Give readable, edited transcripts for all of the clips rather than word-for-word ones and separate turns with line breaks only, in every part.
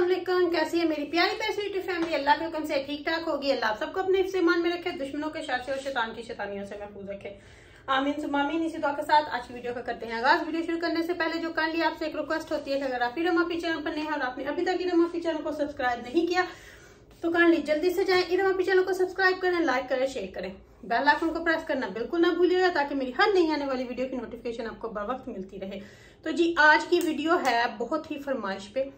वालेकुम। कैसी है मेरी प्यारी पैसी फैमिली? अल्लाह के हुक्म से ठीक ठाक होगी। अल्लाह सबको अपने हिफ्ज़ ईमान में रखे, दुश्मनों के शर से और शैतान की शैतानियों से महफूज रखे। आमीन सुम्मा आमीन। इसी दुआ के साथ आज की वीडियो को करते हैं आगाज। वीडियो शुरू करने से पहले जो काइंडली आपसे एक रिक्वेस्ट होती है कि अगर आप इरम अपी चैनल पर नए हैं और आपने अभी तक इरम अपी चैनल को सब्सक्राइब नहीं किया तो काइंडली जल्दी से जाएं, इरम अपी चैनल को सब्सक्राइब करें, लाइक करें, शेयर करें, बेल आइकन को प्रेस करना बिल्कुल ना भूलिएगा ताकि मेरी हर नई आने वाली वीडियो की नोटिफिकेशन आपको बर वक्त मिलती रहे। तो जी आज की वीडियो है बहुत ही फरमाइश पे,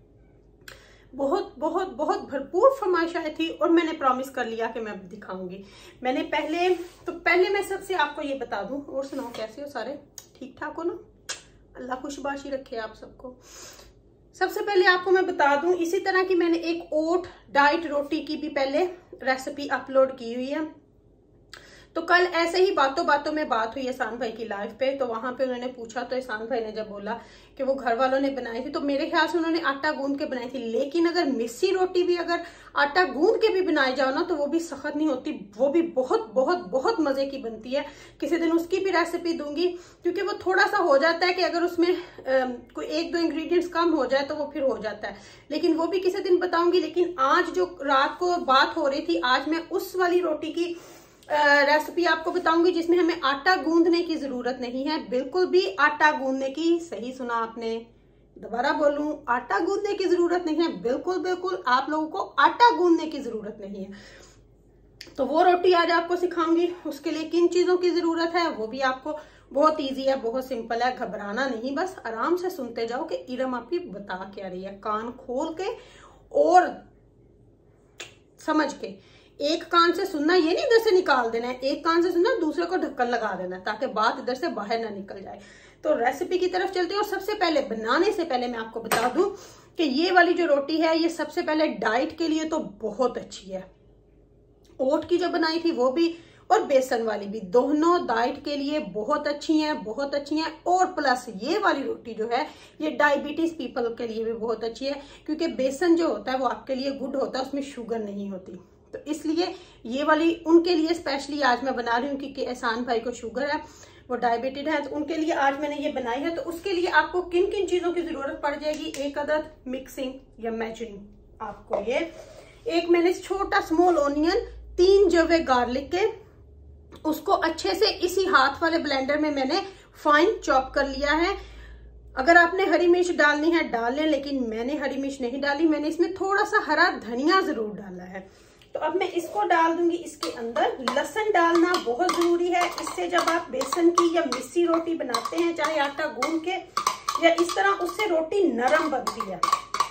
बहुत बहुत बहुत भरपूर फरमाइश आई थी और मैंने प्रॉमिस कर लिया कि मैं दिखाऊंगी। मैंने पहले मैं सबसे आपको ये बता दूं। और सुनाओ कैसे हो सारे? ठीक ठाक हो ना? अल्लाह खुशबाशी रखे आप सबको। सबसे पहले आपको मैं बता दूं, इसी तरह की मैंने एक ओट डाइट रोटी की भी पहले रेसिपी अपलोड की हुई है। तो कल ऐसे ही बातों बातों में बात हुई एहसान भाई की लाइव पे, तो वहां पे उन्होंने पूछा तो एहसान भाई ने जब बोला कि वो घर वालों ने बनाई थी तो मेरे ख्याल से उन्होंने आटा गूंद के बनाई थी। लेकिन अगर मिस्सी रोटी भी अगर आटा गूंद के भी बनाई जाओ ना तो वो भी सख्त नहीं होती, वो भी बहुत बहुत बहुत मजे की बनती है। किसी दिन उसकी भी रेसिपी दूंगी क्योंकि वो थोड़ा सा हो जाता है कि अगर उसमें कोई एक दो इंग्रेडिएंट्स कम हो जाए तो वो फिर हो जाता है, लेकिन वो भी किसी दिन बताऊंगी। लेकिन आज जो रात को बात हो रही थी, आज मैं उस वाली रोटी की रेसिपी आपको बताऊंगी जिसमें हमें आटा गूंदने की जरूरत नहीं है, बिल्कुल भी आटा गूंदने की। सही सुना आपने, दोबारा बोलूं, आटा गूंदने की जरूरत नहीं है, बिल्कुल बिल्कुल आप लोगों को आटा गूंदने की जरूरत नहीं है। तो वो रोटी आज आपको सिखाऊंगी। उसके लिए किन चीजों की जरूरत है वो भी आपको बहुत इजी है, बहुत सिंपल है। घबराना नहीं, बस आराम से सुनते जाओ कि इरम आपकी बता क्या रही है, कान खोल के और समझ के। एक कान से सुनना, ये नहीं इधर से निकाल देना है, एक कान से सुनना, दूसरे को ढक्कन लगा देना ताकि बात इधर से बाहर ना निकल जाए। तो रेसिपी की तरफ चलते हैं। और सबसे पहले बनाने से पहले मैं आपको बता दूं कि ये वाली जो रोटी है ये सबसे पहले डाइट के लिए तो बहुत अच्छी है। ओट की जो बनाई थी वो भी और बेसन वाली भी, दोनों डाइट के लिए बहुत अच्छी हैं, बहुत अच्छी हैं। और प्लस ये वाली रोटी जो है ये डायबिटीज पीपल के लिए भी बहुत अच्छी है क्योंकि बेसन जो होता है वो आपके लिए गुड होता है, उसमें शुगर नहीं होती। तो इसलिए ये वाली उनके लिए स्पेशली आज मैं बना रही हूँ क्योंकि एहसान भाई को शुगर है, वो डायबिटेड है, तो उनके लिए आज मैंने ये बनाई है। तो उसके लिए आपको किन किन चीजों की जरूरत पड़ जाएगी? एक अदद मिक्सिंग या मैजरिंग, आपको ये एक मैंने छोटा स्मॉल ओनियन, 3 जवे गार्लिक के, उसको अच्छे से इसी हाथ वाले ब्लेंडर में मैंने फाइन चॉप कर लिया है। अगर आपने हरी मिर्च डालनी है डाल लें, लेकिन मैंने हरी मिर्च नहीं डाली, मैंने इसमें थोड़ा सा हरा धनिया जरूर डाला है। तो अब मैं इसको डाल दूंगी इसके अंदर। लहसुन डालना बहुत जरूरी है, इससे जब आप बेसन की या मिस्सी रोटी बनाते हैं, चाहे आटा गूंद के या इस तरह, उससे रोटी नरम बनती है।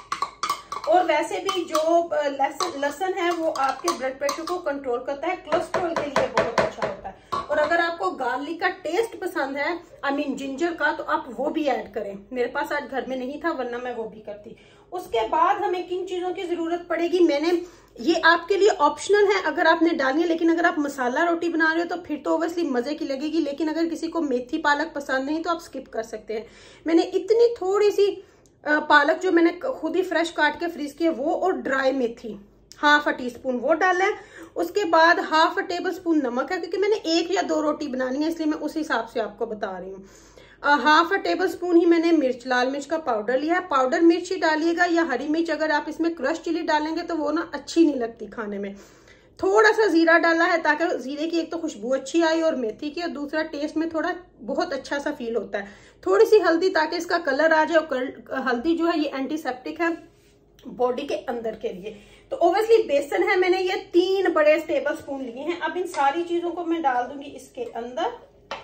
और वैसे भी जो लहसुन है वो आपके ब्लड प्रेशर को कंट्रोल करता है, कोलेस्ट्रॉल के लिए बहुत अच्छा होता है। और अगर आपको गार्लिक का टेस्ट पसंद है, आई मीन जिंजर का, तो आप वो भी ऐड करें। मेरे पास आज घर में नहीं था वरना मैं वो भी करती। उसके बाद हमें किन चीजों की जरूरत पड़ेगी, मैंने ये आपके लिए ऑप्शनल है अगर आपने डालनी है, लेकिन अगर आप मसाला रोटी बना रहे हो तो फिर तो ओब्वियसली मजे की लगेगी। लेकिन अगर किसी को मेथी पालक पसंद नहीं तो आप स्किप कर सकते हैं। मैंने इतनी थोड़ी सी पालक जो मैंने खुद ही फ्रेश काट के फ्रीज की है वो, और ड्राई मेथी 1/2 टीस्पून वो डाला है। उसके बाद 1/2 टेबल स्पून नमक है, क्योंकि मैंने 1 या 2 रोटी बनानी है इसलिए मैं उस हिसाब से आपको बता रही हूँ। 1/2 टेबल स्पून ही मैंने लाल मिर्च का पाउडर लिया है। पाउडर मिर्च ही डालिएगा या हरी मिर्च, अगर आप इसमें क्रश चिली डालेंगे तो वो ना अच्छी नहीं लगती खाने में। थोड़ा सा जीरा डाला है ताकि जीरे की एक तो खुशबू अच्छी आई और मेथी की, और दूसरा टेस्ट में थोड़ा बहुत अच्छा सा फील होता है। थोड़ी सी हल्दी ताकि इसका कलर आ जाए, और हल्दी जो है ये एंटीसेप्टिक है बॉडी के अंदर के लिए। तो ओब्वियसली बेसन है, मैंने ये 3 बड़े टेबल स्पून लिए हैं। अब इन सारी चीजों को मैं डाल दूंगी इसके अंदर।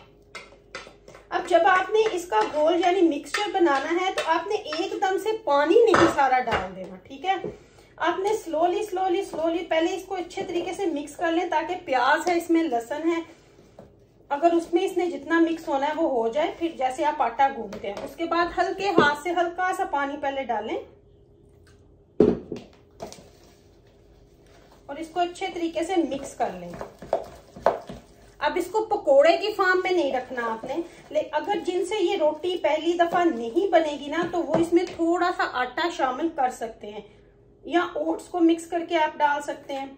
अब जब आपने इसका घोल यानी मिक्सचर बनाना है तो आपने एकदम से पानी नहीं सारा डाल देना, ठीक है? आपने स्लोली स्लोली स्लोली पहले इसको अच्छे तरीके से मिक्स कर लें ताकि प्याज है, इसमें लहसुन है, अगर उसमें इसने जितना मिक्स होना है वो हो जाए, फिर जैसे आप आटा गूंदते हैं। उसके बाद हल्के हाथ से हल्का सा पानी पहले डालें और इसको अच्छे तरीके से मिक्स कर लें। अब इसको पकोड़े की फॉर्म में नहीं रखना आपने, लेकिन अगर जिनसे ये रोटी पहली दफा नहीं बनेगी ना तो वो इसमें थोड़ा सा आटा शामिल कर सकते हैं या ओट्स को मिक्स करके आप डाल सकते हैं।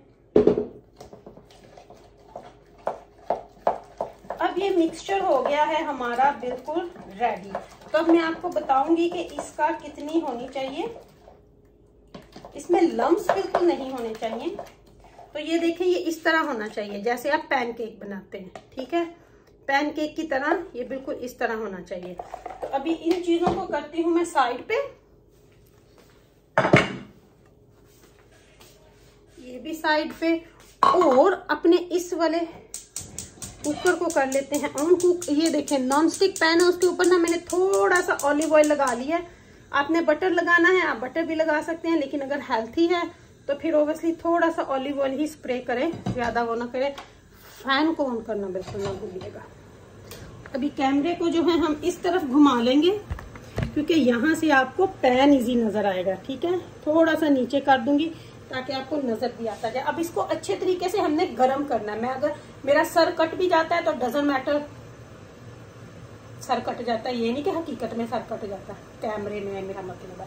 अब ये मिक्सचर हो गया है हमारा बिल्कुल रेडी। तो अब मैं आपको बताऊंगी कि इसका कितनी होनी चाहिए इसमें लम्स बिल्कुल नहीं होने चाहिए। तो ये देखें, ये इस तरह होना चाहिए जैसे आप पैनकेक बनाते हैं, ठीक है, पैनकेक की तरह ये बिल्कुल इस तरह होना चाहिए। तो अभी इन चीजों को करती हूं मैं साइड पे, ये भी साइड पे, और अपने इस वाले कुकर को कर लेते हैं ऑन कुक। ये देखें नॉन स्टिक पैन है, उसके ऊपर ना मैंने थोड़ा सा ऑलिव ऑयल लगा लिया है। आपने बटर लगाना है, आप बटर भी लगा सकते हैं, लेकिन अगर हेल्थी है तो फिर ओबियसली थोड़ा सा ऑलिव ऑयल ही स्प्रे करें, ज्यादा वो ना करें। फैन को ऑन करना बिल्कुल ना भूलिएगा। अभी कैमरे को जो है हम इस तरफ घुमा लेंगे क्योंकि यहाँ से आपको पैन इजी नजर आएगा, ठीक है। थोड़ा सा नीचे कर दूंगी ताकि आपको नजर भी आता जाए। अब इसको अच्छे तरीके से हमने गर्म करना है। मैं अगर मेरा सर कट भी जाता है तो डजंट मैटर, सर कट जाता है, ये नहीं कि हकीकत में सर कट जाता है, कैमरे में मेरा मतलब है।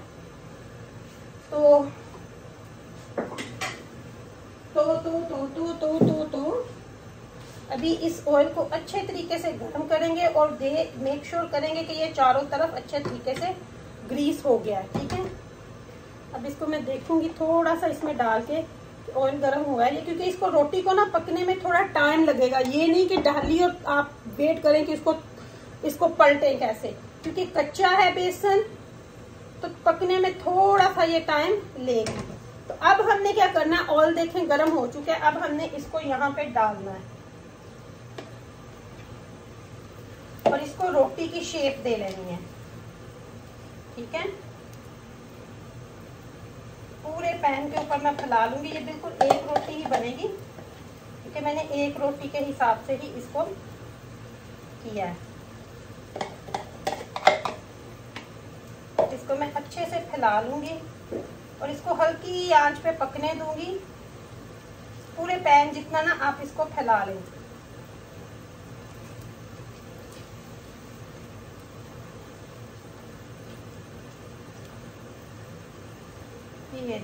तो अभी इस ऑयल को अच्छे तरीके से गर्म करेंगे और मेक श्योर करेंगे कि ये चारों तरफ अच्छे तरीके से ग्रीस हो गया है, ठीक है। अब इसको मैं देखूंगी थोड़ा सा इसमें डाल के ऑयल गर्म हुआ है ये, क्योंकि इसको रोटी को ना पकने में थोड़ा टाइम लगेगा। ये नहीं कि डाली और आप वेट करें कि इसको पलटें कैसे, क्योंकि कच्चा है बेसन तो पकने में थोड़ा सा ये टाइम लेगा। तो अब हमने क्या करना है, ऑयल देखें गर्म हो चुका है। अब हमने इसको यहाँ पे डालना है और इसको रोटी की शेप दे लेनी है, ठीक है। पूरे पैन के ऊपर मैं फैला लूंगी। ये बिल्कुल एक रोटी ही बनेगी क्योंकि मैंने एक रोटी के हिसाब से ही इसको किया है। इसको मैं अच्छे से फैला लूंगी और इसको हल्की आंच पे पकने दूंगी। पूरे पैन जितना ना आप इसको फैला लें। ये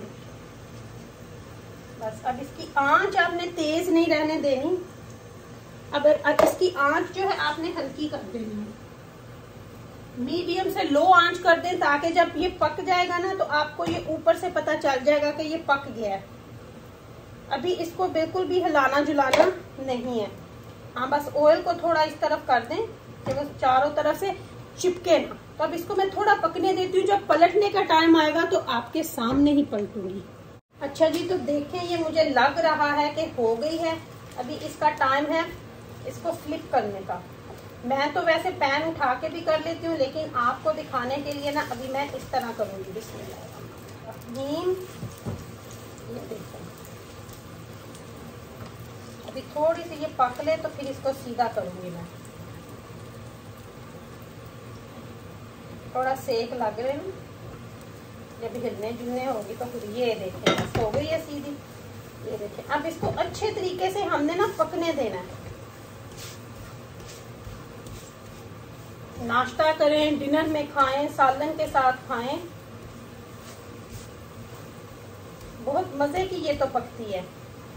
बस, अब इसकी आंच आपने तेज नहीं रहने देनी। अब इसकी आंच जो है आपने हल्की कर देनी है, मीडियम से लो आंच कर दें ताकि जब ये पक जाएगा ना तो आपको ये ऊपर से पता चल जाएगा कि ये पक गया है। अभी इसको बिल्कुल भी हिलाना जुलाना नहीं है। हाँ, बस ऑयल को थोड़ा इस तरफ कर दें कि वो चारों तरफ से चिपके ना। तो अब इसको मैं थोड़ा पकने देती हूँ। जब पलटने का टाइम आएगा तो आपके सामने ही पलटूंगी। अच्छा जी, तो देखें ये मुझे लग रहा है कि हो गई है। अभी इसका टाइम है इसको फ्लिप करने का। मैं तो वैसे पैन उठा के भी कर लेती हूँ, लेकिन आपको दिखाने के लिए ना अभी मैं इस तरह करूंगी। बिस्मिल्लाह। ये देखो, अभी थोड़ी सी ये पक ले तो फिर इसको सीधा करूंगी मैं। थोड़ा सेक लग रहे ना, जब हिलने जुलने होगी तो फिर ये देखें बस हो गई है सीधी। ये देखें, अब इसको अच्छे तरीके से हमने ना पकने देना है। नाश्ता करें, डिनर में खाएं, सालन के साथ खाएं, बहुत मजे की ये तो पकती है।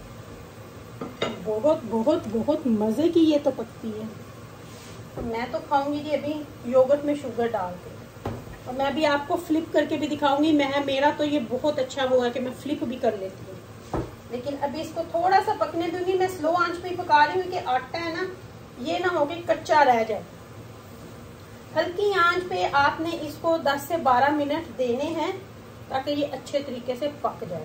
बहुत बहुत बहुत मजे की ये तो पकती है। तो मैं तो खाऊंगी जी अभी योगर्ट में शुगर डाल के, और मैं अभी आपको फ्लिप करके भी दिखाऊंगी। मेरा तो ये बहुत अच्छा हुआ कि मैं फ्लिप भी कर लेती हूँ, लेकिन अभी इसको थोड़ा सा पकने दूंगी। मैं स्लो आंच पे पका रही हूँ कि आटा है ना ये ना हो कि कच्चा रह जाए। हल्की आंच पे आपने इसको 10 से 12 मिनट देने हैं ताकि ये अच्छे तरीके से पक जाए।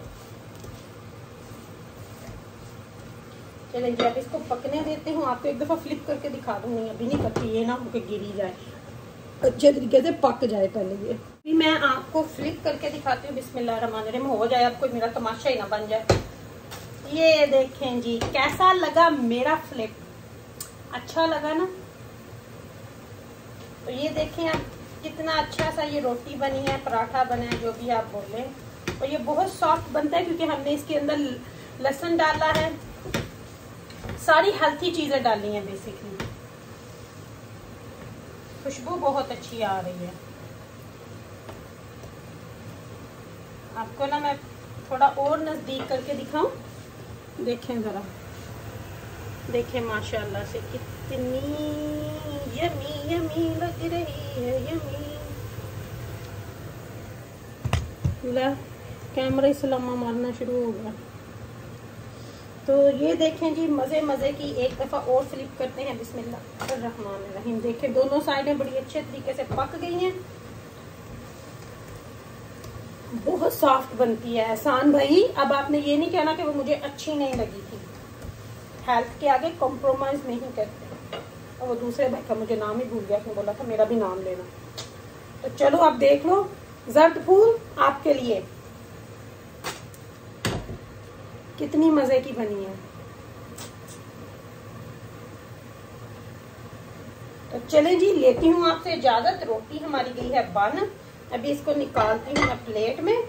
चलिए जी, अब इसको पकने देती हूँ। आपको एक दफा फ्लिप करके दिखा दूंगी, अभी नहीं करती, ये ना होके गिरी जाए, अच्छे तरीके से पक जाए पहले ये। अभी मैं आपको फ्लिप करके दिखाती हूँ। बिस्मिल्लाहिर्रहमानिर्रहीम। हो जाए, आपको मेरा तमाशा ही ना बन जाए। ये देखें जी, कैसा लगा मेरा फ्लिप? अच्छा लगा ना? तो ये देखें आप कितना अच्छा सा ये रोटी बनी है, पराठा बना है, जो भी आप बोले। और ये बहुत सॉफ्ट बनता है क्योंकि हमने इसके अंदर लहसुन डाला है, सारी हेल्थी चीजें डाली हैं बेसिकली। खुशबू बहुत अच्छी आ रही है। आपको ना मैं थोड़ा और नजदीक करके दिखाऊं, देखें जरा, देखें माशाल्लाह से कितनी यमी यमी लग रही है, यमी। कैमरा ही सलामा मारना शुरू हो गया। तो ये देखें जी, मज़े मज़े की एक दफ़ा और फ्लिप करते हैं। बिस्मिल्लाहिर्रहमानिर्रहीम। देखें दोनों साइडें बड़ी अच्छे तरीके से पक गई हैं। बहुत सॉफ्ट बनती है एहसान भाई। अब आपने ये नहीं कहना कि वो मुझे अच्छी नहीं लगी थी। हेल्थ के आगे कॉम्प्रोमाइज नहीं करते। और वो दूसरे भाई का मुझे नाम ही भूल गया, उसने बोला था मेरा भी नाम लेना। तो चलो आप देख लो, जर्द फूल आपके लिए कितनी मजे की बनी है। तो चलें जी, लेती हूँ आपसे इजाजत। रोटी हमारी गई है बन। अभी इसको निकालती हूँ मैं प्लेट में।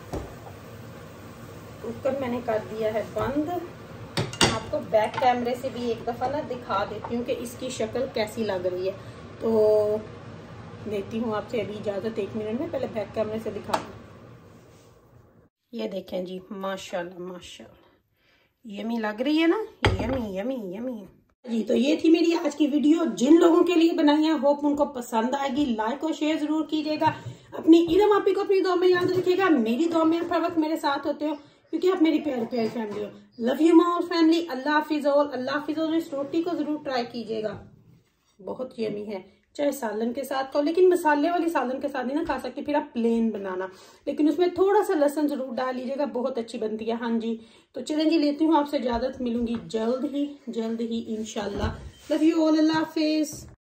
कुकर मैंने कर दिया है बंद। आपको बैक कैमरे से भी एक दफा ना दिखा देती हूँ कि इसकी शक्ल कैसी लग रही है। तो देती हूँ आपसे अभी इजाजत 1 मिनट में। पहले बैक कैमरे से दिखा दूँ। ये देखें जी, माशाल्लाह माशाल्लाह यमी लग रही है ना, यमी यमी यमी जी। तो ये थी मेरी आज की वीडियो। जिन लोगों के लिए बनाई है, होप उनको पसंद आएगी। लाइक और शेयर जरूर कीजिएगा। अपनी ईद मापी को अपनी दुआ में याद रखिएगा। मेरी दुआ में हर वक्त मेरे साथ होते हो, क्योंकि आप मेरी प्यारी प्यारी फैमिली हो। Love you more family. अल्लाह हाफिज ऑल, अल्लाह हाफिज ऑल। इस रोटी को जरूर ट्राई कीजिएगा, बहुत यमी है। चाहे सालन के साथ खाओ, लेकिन मसाले वाली सालन के साथ नहीं ना खा सकते, फिर आप प्लेन बनाना, लेकिन उसमें थोड़ा सा लहसुन जरूर डाल लीजिएगा, बहुत अच्छी बनती है। हाँ जी, तो चलें जी, लेती हूँ आपसे इजाजत। मिलूंगी जल्द ही इंशाल्लाह। लव यू ऑल, अल्लाह हाफिज।